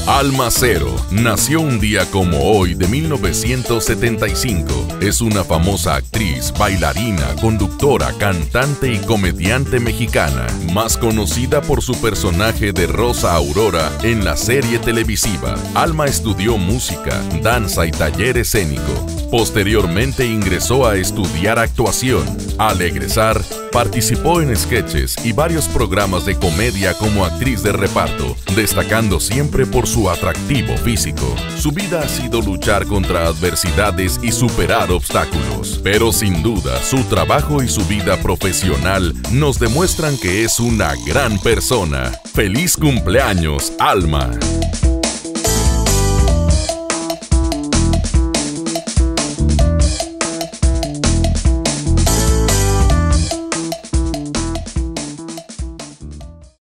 Alma Cero nació un día como hoy de 1975. Es una famosa actriz, bailarina, conductora, cantante y comediante mexicana, más conocida por su personaje de Rosa Aurora en la serie televisiva. Alma estudió música, danza y taller escénico. Posteriormente ingresó a estudiar actuación. Al egresar, participó en sketches y varios programas de comedia como actriz de reparto, destacando siempre por su atractivo físico. Su vida ha sido luchar contra adversidades y superar obstáculos, pero sin duda su trabajo y su vida profesional nos demuestran que es una gran persona. ¡Feliz cumpleaños, Alma!